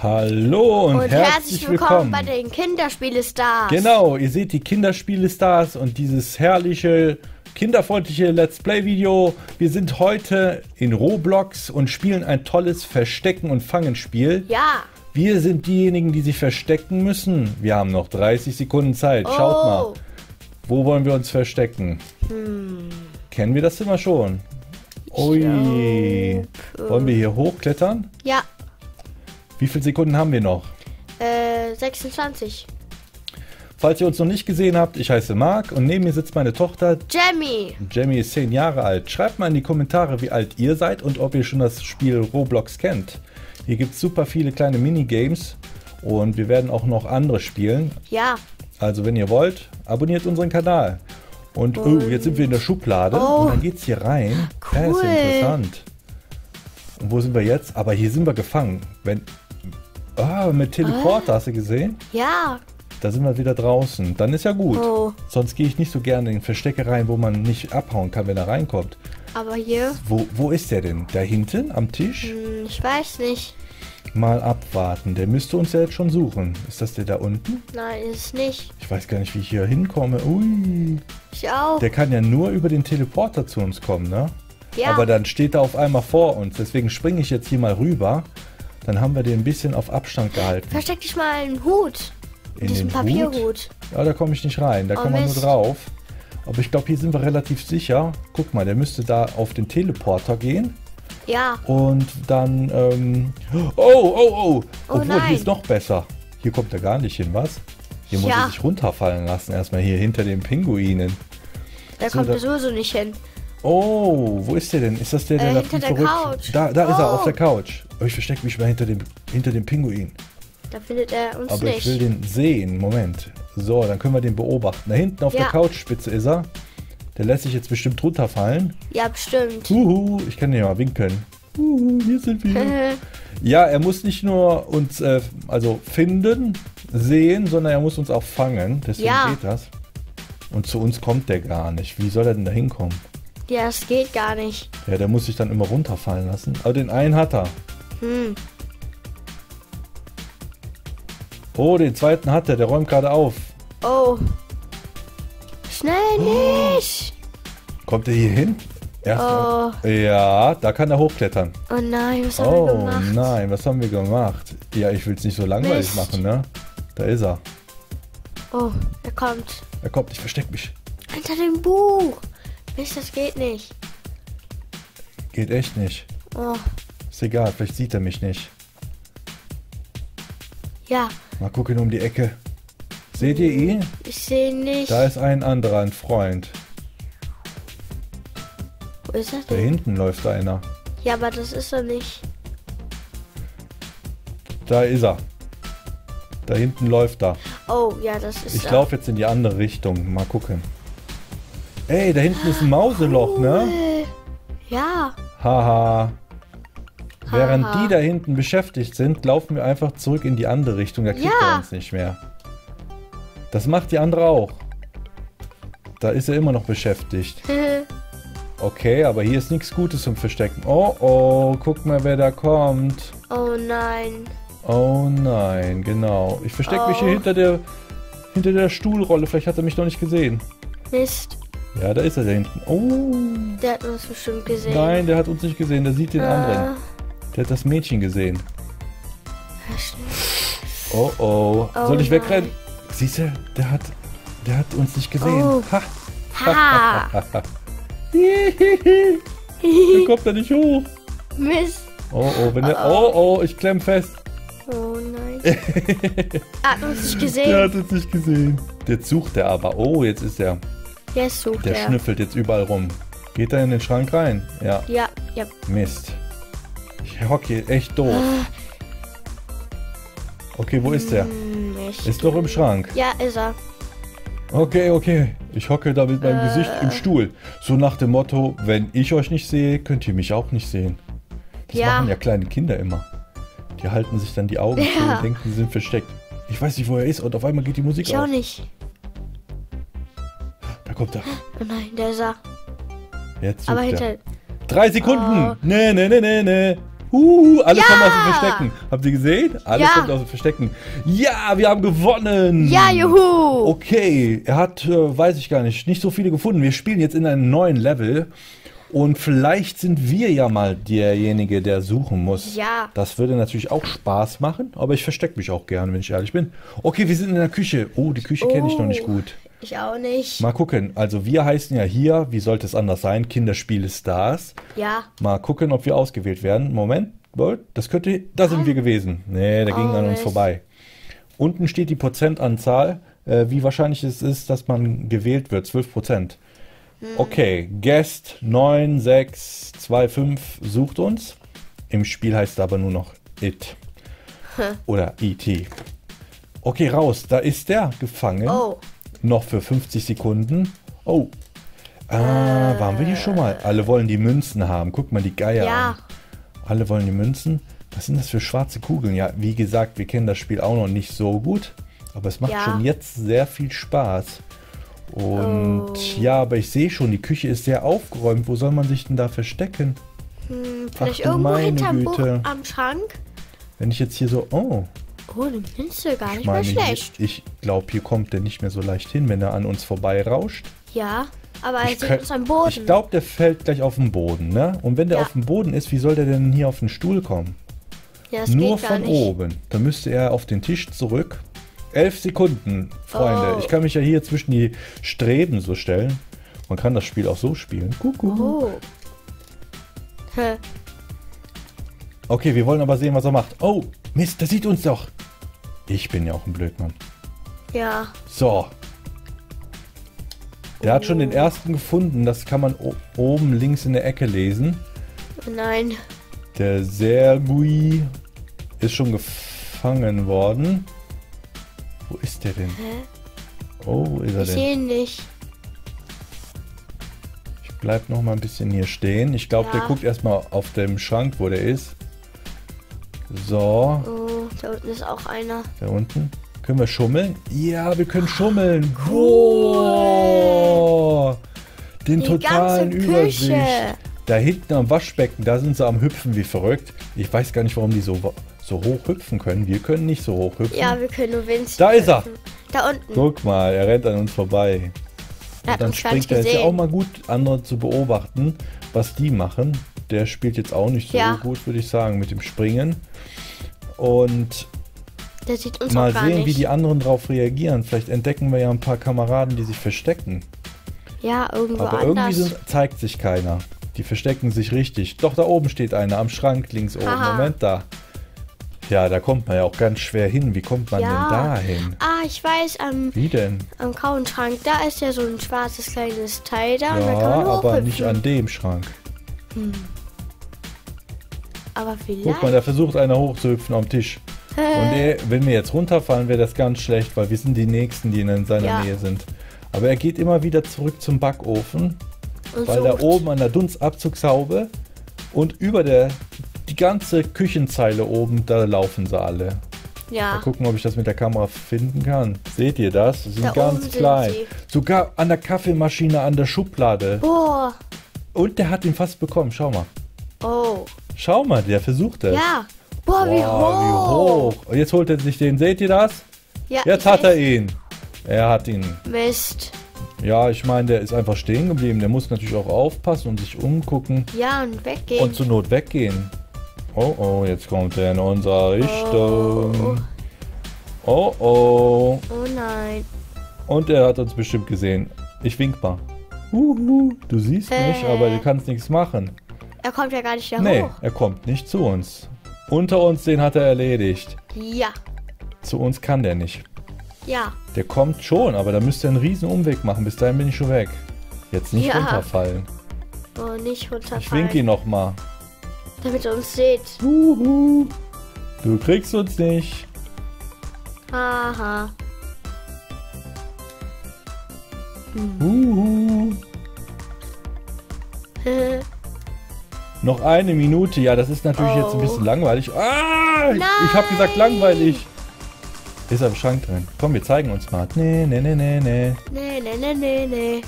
Hallo und herzlich willkommen bei den Kinderspiele-Stars. Genau, ihr seht die Kinderspiele-Stars und dieses herrliche, kinderfreundliche Let's Play-Video. Wir sind heute in Roblox und spielen ein tolles Verstecken- und Fangen-Spiel. Ja. Wir sind diejenigen, die sich verstecken müssen. Wir haben noch 30 Sekunden Zeit. Schaut mal. Wo wollen wir uns verstecken? Kennen wir das immer schon? Ui. Wollen wir hier hochklettern? Ja. Wie viele Sekunden haben wir noch? 26. Falls ihr uns noch nicht gesehen habt, ich heiße Marc und neben mir sitzt meine Tochter Jamie. Jamie ist 10 Jahre alt. Schreibt mal in die Kommentare, wie alt ihr seid und ob ihr schon das Spiel Roblox kennt. Hier gibt es super viele kleine Minigames und wir werden auch noch andere spielen. Ja. Also wenn ihr wollt, abonniert unseren Kanal. Und oh, jetzt sind wir in der Schublade und dann geht es hier rein. Cool. Ja, ist ja interessant. Und wo sind wir jetzt? Aber hier sind wir gefangen. Mit Teleporter, hast du gesehen? Ja. Da sind wir wieder draußen. Dann ist ja gut. Oh. Sonst gehe ich nicht so gerne in Verstecke rein, wo man nicht abhauen kann, wenn er reinkommt. Aber hier? Wo ist der denn? Da hinten am Tisch? Ich weiß nicht. Mal abwarten. Der müsste uns ja jetzt schon suchen. Ist das der da unten? Nein, ist nicht. Ich weiß gar nicht, wie ich hier hinkomme. Ui. Ich auch. Der kann ja nur über den Teleporter zu uns kommen, ne? Ja. Aber dann steht er auf einmal vor uns. Deswegen springe ich jetzt hier mal rüber. Dann haben wir den ein bisschen auf Abstand gehalten. Versteck dich mal einen Hut. In diesen den Papierhut. Ja, da komme ich nicht rein. Da kann man nur drauf. Aber ich glaube, hier sind wir relativ sicher. Guck mal, der müsste da auf den Teleporter gehen. Ja. Und dann, Obwohl, nein. hier ist noch besser. Hier kommt er gar nicht hin, was? Hier muss er sich runterfallen lassen. Erstmal hier hinter den Pinguinen. Da kommt er sowieso nicht hin. Oh, wo ist der denn? Ist das der da hinter der Couch. Da ist er, auf der Couch. Oh, ich verstecke mich mal hinter dem Pinguin. Da findet er uns Aber nicht. ich will den sehen. Moment. So, dann können wir den beobachten. Da hinten auf der Couchspitze ist er. Der lässt sich jetzt bestimmt runterfallen. Ja, bestimmt. Ich kann den mal winkeln. Hier sind wir. Ja, er muss nicht nur uns finden, sehen, sondern er muss uns auch fangen. Deswegen geht das. Und zu uns kommt der gar nicht. Wie soll er denn da hinkommen? Ja, das geht gar nicht. Ja, der muss sich dann immer runterfallen lassen. Aber den einen hat er. Oh, den zweiten hat er. Der räumt gerade auf. Oh. Schnell nicht. Kommt er hier hin? Ja, da kann er hochklettern. Oh nein, was haben wir gemacht? Oh nein, was haben wir gemacht? Ja, ich will es nicht so langweilig machen, ne? Da ist er. Oh, er kommt. Er kommt, ich versteck mich. Hinter dem Buch. Mist, das geht nicht. Geht echt nicht. Oh. Ist egal, vielleicht sieht er mich nicht. Ja. Mal gucken um die Ecke. Seht ihr ihn? Ich sehe ihn nicht. Da ist ein anderer, ein Freund. Wo ist er Da denn? hinten läuft einer. Ja, aber das ist er nicht. Da ist er. Da hinten läuft er. Oh, ja, das ist er. Ich laufe jetzt in die andere Richtung. Mal gucken. Ey, da hinten ist ein Mauseloch, ne? Ja. Haha. Während die da hinten beschäftigt sind, laufen wir einfach zurück in die andere Richtung. Da kriegt er uns nicht mehr. Das macht die andere auch. Da ist er immer noch beschäftigt. Okay, aber hier ist nichts Gutes zum Verstecken. Oh, oh, guck mal, wer da kommt. Oh nein. Oh nein, genau. Ich verstecke mich hier hinter der Stuhlrolle. Vielleicht hat er mich noch nicht gesehen. Mist. Ja, da ist er da hinten. Oh. Der hat uns bestimmt gesehen. Nein, der hat uns nicht gesehen. Der sieht den anderen. Der hat das Mädchen gesehen. Oh, oh. Soll ich wegrennen? Siehst du, der hat uns nicht gesehen. Oh. Ha. Ha. Dann kommt er nicht hoch. Mist. Oh, oh, ich klemm fest. Oh nein. Er hat uns nicht gesehen. Der hat uns nicht gesehen. Jetzt sucht er aber. Oh, jetzt ist er. Jetzt sucht er. Der schnüffelt jetzt überall rum. Geht er in den Schrank rein? Ja. Ja. Mist. Ich hocke hier echt doof. Okay, wo ist der? Ist doch im Schrank. Ja, ist er. Okay. Ich hocke da mit meinem Gesicht im Stuhl. So nach dem Motto, wenn ich euch nicht sehe, könnt ihr mich auch nicht sehen. Das machen ja kleine Kinder immer. Die halten sich dann die Augen zu und denken, sie sind versteckt. Ich weiß nicht, wo er ist und auf einmal geht die Musik aus. Ich auch nicht. Da kommt er. Oh nein, der ist er. Jetzt Aber sucht hinter... er. 3 Sekunden! Nee. Alle kommen aus dem Verstecken. Habt ihr gesehen? Alle kommen aus dem Verstecken. Ja, wir haben gewonnen. Ja, juhu. Okay, er hat, weiß ich gar nicht so viele gefunden. Wir spielen jetzt in einem neuen Level. Und vielleicht sind wir ja mal derjenige, der suchen muss. Ja. Das würde natürlich auch Spaß machen, aber ich verstecke mich auch gerne, wenn ich ehrlich bin. Okay, wir sind in der Küche. Oh, die Küche kenne ich noch nicht gut. Ich auch nicht. Mal gucken. Also wir heißen ja hier, wie sollte es anders sein, Kinderspiele Stars. Ja. Mal gucken, ob wir ausgewählt werden. Moment, das könnte, da sind wir gewesen. Nee, der ging an uns vorbei. Unten steht die Prozentanzahl, wie wahrscheinlich es ist, dass man gewählt wird, 12%. Okay, Guest 9625 sucht uns. Im Spiel heißt es aber nur noch It. Oder E.T. Okay, raus. Da ist der gefangen. Oh. Noch für 50 Sekunden. Oh. Waren wir hier schon mal? Alle wollen die Münzen haben. Guck mal die Geier an. Alle wollen die Münzen. Was sind das für schwarze Kugeln? Ja, wie gesagt, wir kennen das Spiel auch noch nicht so gut. Aber es macht schon jetzt sehr viel Spaß. Und ja, aber ich sehe schon, die Küche ist sehr aufgeräumt. Wo soll man sich denn da verstecken? Vielleicht irgendwo hinterm Buch am Schrank? Wenn ich jetzt hier so... Oh, den findest du gar nicht mal schlecht. Ich glaube, hier kommt der nicht mehr so leicht hin, wenn er an uns vorbei rauscht. Ja, aber er sieht uns am Boden. Ich glaube, der fällt gleich auf den Boden, ne? Und wenn der auf dem Boden ist, wie soll der denn hier auf den Stuhl kommen? Ja, das nur geht gar von nicht. Oben. Dann müsste er auf den Tisch zurück. 11 Sekunden, Freunde. Ich kann mich ja hier zwischen die Streben so stellen. Man kann das Spiel auch so spielen. Kuckuck. Okay, wir wollen aber sehen, was er macht. Oh, Mist, der sieht uns doch. Ich bin ja auch ein Blödmann. Ja. So. Der hat schon den ersten gefunden. Das kann man oben links in der Ecke lesen. Nein. Der Sergui ist schon gefangen worden. Wo ist der denn? Oh, wo ist er denn? Ich sehe ihn nicht. Ich bleib noch mal ein bisschen hier stehen. Ich glaube, der guckt erstmal auf dem Schrank, wo der ist. So. Oh, da unten ist auch einer. Da unten. Können wir schummeln? Ja, wir können schummeln. Cool. Wow. Den Die totalen ganze Übersicht. Küche. Da hinten am Waschbecken, da sind sie am Hüpfen wie verrückt. Ich weiß gar nicht, warum die so hoch hüpfen können. Wir können nicht so hoch hüpfen. Ja, wir können nur winzig Da ist er. Da unten. Guck mal, er rennt an uns vorbei. Er hat Dann uns gar nicht springt er. Ist ja gesehen. auch mal gut, andere zu beobachten, was die machen. Der spielt jetzt auch nicht so gut, würde ich sagen, mit dem Springen. Und Der sieht uns mal auch gar sehen, nicht. wie die anderen darauf reagieren. Vielleicht entdecken wir ja ein paar Kameraden, die sich verstecken. Ja, irgendwo Aber anders. irgendwie zeigt sich keiner. Die verstecken sich richtig. Doch, da oben steht einer, am Schrank links oben. Aha. Moment, da. Ja, da kommt man ja auch ganz schwer hin. Wie kommt man denn da hin? Ah, ich weiß, Wie denn? am Kauenschrank, da ist ja so ein schwarzes kleines Teil da. Und da Ja, kann man aber hochhüpfen. nicht an dem Schrank. Aber vielleicht. Guck mal, da versucht einer hochzuhüpfen am Tisch. Und wenn wir jetzt runterfallen, wäre das ganz schlecht, weil wir sind die Nächsten, die in seiner Nähe sind. Aber er geht immer wieder zurück zum Backofen, Und weil da oben an der Dunstabzugshaube und über die ganze Küchenzeile oben, da laufen sie alle. Mal Ja. gucken, ob ich das mit der Kamera finden kann. Seht ihr das? Sie sind Da ganz oben sind klein. sie. Sogar an der Kaffeemaschine, an der Schublade. Boah. Und der hat ihn fast bekommen. Schau mal. Oh. Schau mal, der versucht es. Ja. Boah, wie Boah, wie hoch. Und jetzt holt er sich den. Seht ihr das? Ja, Jetzt ich hat er weiß. ihn. Er hat ihn. Mist. Ja, ich meine, der ist einfach stehen geblieben. Der muss natürlich auch aufpassen und sich umgucken Ja, und weggehen. und zur Not weggehen. Oh, oh, jetzt kommt er in unsere Richtung. Oh, oh. Oh nein. Und er hat uns bestimmt gesehen. Ich wink mal. Du siehst mich, aber du kannst nichts machen. Er kommt ja gar nicht da Nee, hoch. er kommt nicht zu uns. Unter uns, den hat er erledigt. Ja. Zu uns kann der nicht. Ja. Der kommt schon, aber da müsst ihr einen riesen Umweg machen. Bis dahin bin ich schon weg. Jetzt nicht Ja. runterfallen. Oh, nicht runterfallen. Ich winke ihn nochmal. Damit ihr uns seht. Du kriegst uns nicht. Haha. Noch eine Minute. Ja, das ist natürlich jetzt ein bisschen langweilig. Ah! Ich habe gesagt langweilig. Ist am Schrank drin. Komm, wir zeigen uns mal. Nee, nee, nee, nee, nee. Nee, nee, nee, nee, nee.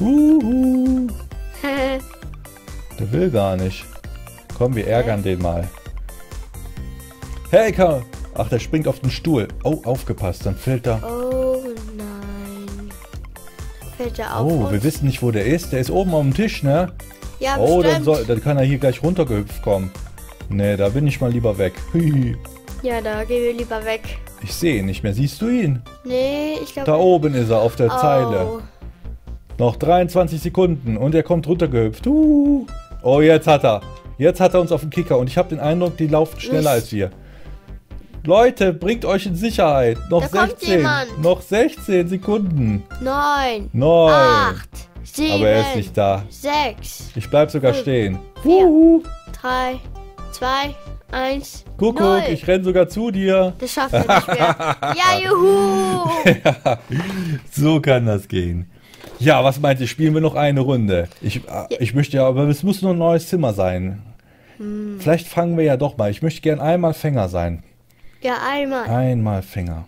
Der will gar nicht. Komm, wir ärgern den mal. Hey, komm. Ach, der springt auf den Stuhl. Oh, aufgepasst, dann fällt er. Oh nein. Fällt er auf Oh, uns? wir wissen nicht, wo der ist. Der ist oben auf dem Tisch, ne? Ja, Oh, bestimmt. dann kann er hier gleich runtergehüpft kommen. Ne, da bin ich mal lieber weg. Hui. Ja, da gehen wir lieber weg. Ich sehe ihn nicht mehr. Siehst du ihn? Nee, ich glaube... Da oben ist er auf der Zeile. Oh. Noch 23 Sekunden und er kommt runtergehüpft. Oh, jetzt hat er. Jetzt hat er uns auf den Kicker und ich habe den Eindruck, die laufen schneller als wir. Leute, bringt euch in Sicherheit. Noch Da kommt 16. jemand. Noch 16 Sekunden. 9, 9. 8, 7, Aber er ist nicht da. 6, Ich bleib sogar 5, stehen. 4, 3, 2, 1, Guck, 0. ich renn sogar zu dir. Das schafft er nicht mehr. Ja, juhu! So kann das gehen. Ja, was meint ihr? Spielen wir noch eine Runde? Ich möchte ja, aber es muss nur ein neues Zimmer sein. Vielleicht fangen wir ja doch mal. Ich möchte gern einmal Fänger sein. Ja, einmal. Einmal Fänger.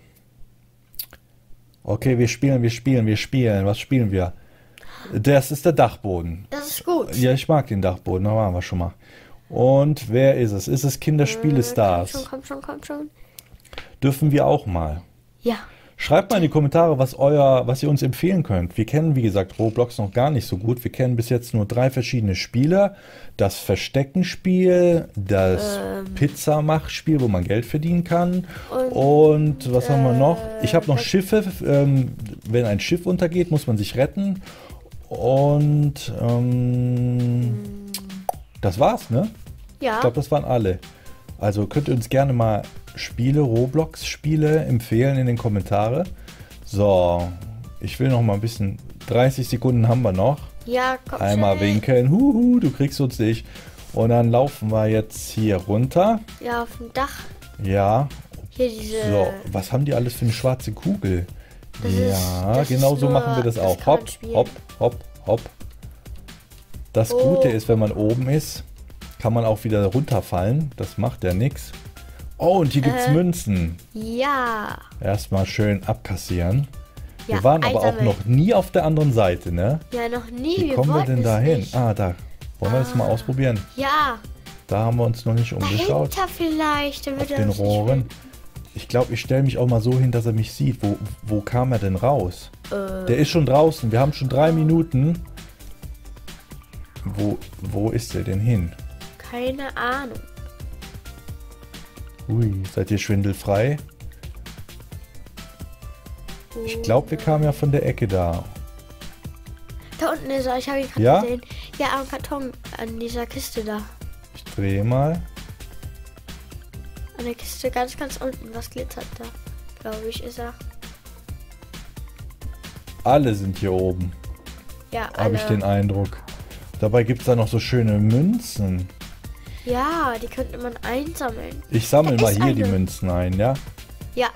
Okay, wir spielen. Was spielen wir? Das ist der Dachboden. Das ist gut. Ja, ich mag den Dachboden. Da waren wir schon mal. Und wer ist es? Ist es Kinderspiele Stars? Komm schon. Dürfen wir auch mal. Ja. Schreibt mal in die Kommentare, was ihr uns empfehlen könnt. Wir kennen, wie gesagt, Roblox noch gar nicht so gut. Wir kennen bis jetzt nur 3 verschiedene Spiele. Das Versteckenspiel, das Pizzamachspiel, wo man Geld verdienen kann. Und was haben wir noch? Ich habe noch Schiffe. Wenn ein Schiff untergeht, muss man sich retten. Und das war's, ne? Ja. Ich glaube, das waren alle. Also könnt ihr uns gerne mal Roblox-Spiele empfehlen in den Kommentare. So, ich will noch mal ein bisschen, 30 Sekunden haben wir noch. Ja, komm Einmal schnell. winkeln, huhu, du kriegst uns nicht. Und dann laufen wir jetzt hier runter. Ja, auf dem Dach. Ja, Hier diese... so, was haben die alles für eine schwarze Kugel? Das Ja, ist genau so nur- machen wir das das auch. kann man Hopp, spielen. hopp, hopp, hopp. Das Oh. Gute ist, wenn man oben ist, kann man auch wieder runterfallen. Das macht ja nichts. Oh, und hier gibt es Münzen. Ja. Erstmal schön abkassieren. Ja, Wir waren aber auch einsammeln. noch nie auf der anderen Seite, ne? Ja, noch nie. Wie kommen wir wollten denn es da hin? nicht. Ah, da. Wollen wir das mal ausprobieren? Ja, Da haben wir uns noch nicht umgeschaut. dahinter vielleicht. Dann Auf wird er den uns nicht Rohren. Ich glaube, ich stelle mich auch mal so hin, dass er mich sieht. Wo kam er denn raus? Der ist schon draußen. Wir haben schon 3 Minuten. Wo ist der denn hin? Keine Ahnung. Ui, seid ihr schwindelfrei? Ich glaube, wir kamen ja von der Ecke da. Da unten ist er. Ich habe ihn gerade Ja? gesehen. Ja, am Karton. An dieser Kiste da. Ich drehe mal. An der Kiste ganz unten. Was glitzert da? Glaube ich, ist er. Alle sind hier oben, Ja, habe ich den Eindruck. Dabei gibt es da noch so schöne Münzen. Ja, die könnte man einsammeln. Ich sammle Da mal ist hier die eine. Münzen ein, ja? Ja.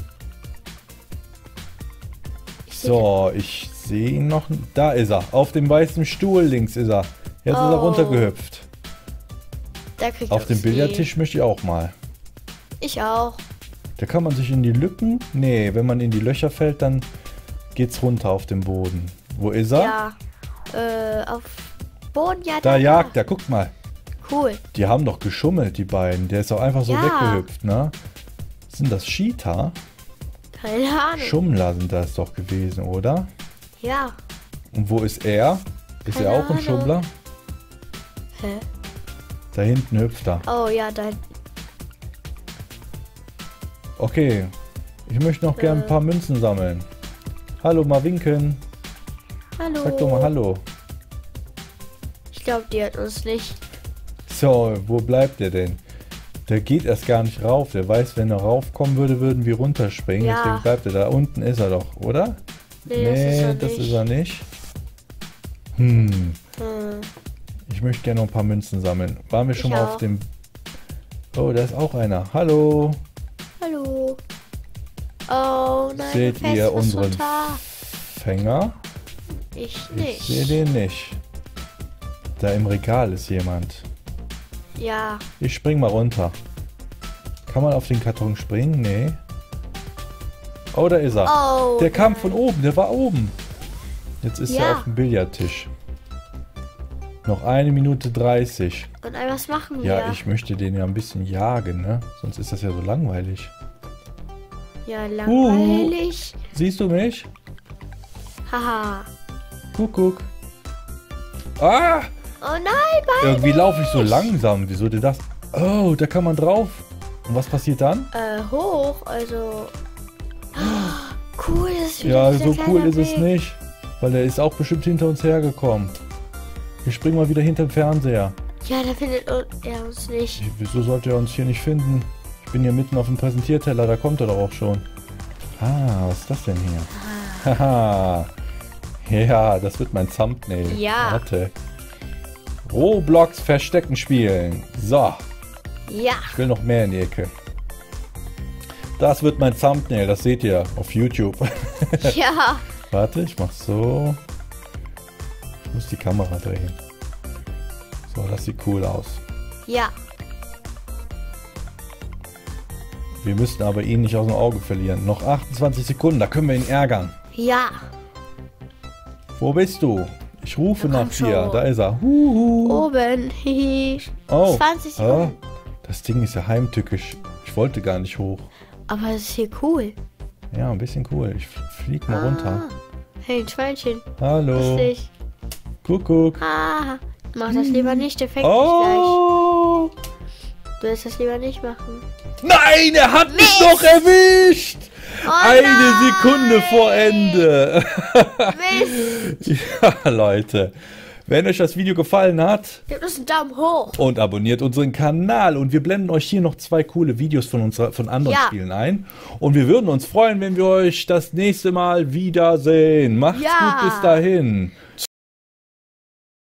Ich sehe So, ich sehe ihn noch. Da ist er. Auf dem weißen Stuhl links ist er. Jetzt ist er Oh. runtergehüpft. Da kriegt Auf uns dem nie. Billardtisch möchte ich auch mal. Ich auch. Da kann man sich in die Lücken. Nee, wenn man in die Löcher fällt, dann geht's runter auf dem Boden. Wo ist er? Ja. Auf Boden, ja. Da jagt er, guck mal. Cool. Die haben doch geschummelt, die beiden. Der ist auch einfach so Ja. weggehüpft, ne? Sind das Cheater? Keine Ahnung. Schummler sind das doch gewesen, oder? Ja. Und wo ist er? Ist Keine er auch ein Ahnung. Schummler? Hä? Da hinten hüpft er. Oh ja, da. Okay. Ich möchte noch gerne ein paar Münzen sammeln. Hallo, mal winken. Hallo. Sag doch mal Hallo. Ich glaube, die hat uns nicht. So, wo bleibt der denn? Der geht erst gar nicht rauf. Der weiß, wenn er raufkommen würde, würden wir runterspringen. Ja. Deswegen bleibt er da. Unten ist er doch, oder? Nee, das ist er nicht. Hm. Hm. Ich möchte gerne noch ein paar Münzen sammeln. Waren wir schon Ich mal auf auch. dem... Oh, da ist auch einer. Hallo. Hallo. Oh nein. Seht mir fällt ihr was unseren runter. Fänger? Ich Ich nicht. sehe den nicht. Da im Regal ist jemand. Ja. Ich spring mal runter. Kann man auf den Karton springen? Nee. Oh, da ist er. Oh. Der kam von oben, der war oben. Jetzt ist er Ja. auf dem Billardtisch. Noch 1 Minute 30. Und was machen wir? Ja, ich möchte den ja ein bisschen jagen, ne? Sonst ist das ja so langweilig. Ja, langweilig. Siehst du mich? Haha. Kuckuck. Ah! Oh nein, beide. Irgendwie laufe ich so langsam. Wieso denn das? Oh, da kann man drauf. Und was passiert dann? Hoch, also... cool, das ist wieder Ja, dieser so cool kleine ist es Weg. nicht. Weil der ist auch bestimmt hinter uns hergekommen. Wir springen mal wieder hinter den Fernseher. Ja, da findet er uns nicht. Wieso sollte er uns hier nicht finden? Ich bin hier mitten auf dem Präsentierteller, da kommt er doch auch schon. Ah, was ist das denn hier? Haha. Ja, das wird mein Thumbnail. Ja. Warte. Roblox Verstecken spielen. So, Ja. ich will noch mehr in die Ecke. Das wird mein Thumbnail, das seht ihr auf YouTube. Ja. Warte, ich mach so. Ich muss die Kamera drehen. So, das sieht cool aus. Ja. Wir müssten aber ihn nicht aus dem Auge verlieren. Noch 28 Sekunden, da können wir ihn ärgern. Ja. Wo bist du? Ich rufe Da nach kommt dir. schon. Da ist er. Huhu. Oben. Hihi. Oh. 20 Sekunden. Das Ding ist ja heimtückisch. Ich wollte gar nicht hoch. Aber es ist hier cool. Ja, ein bisschen cool. Ich flieg mal runter. Hey, ein Schweinchen. Hallo. Lustig. Kuckuck. Ah. Mach das lieber nicht, der fängt dich Oh. gleich. Du willst das lieber nicht machen. Nein, er hat mich doch erwischt. Oh Eine nein. Sekunde vor Ende. Mist. Ja, Leute. Wenn euch das Video gefallen hat, Gebt uns einen Daumen hoch. und abonniert unseren Kanal. Und wir blenden euch hier noch 2 coole Videos von anderen Ja. Spielen ein. Und wir würden uns freuen, wenn wir euch das nächste Mal wiedersehen. Macht's Ja. gut bis dahin.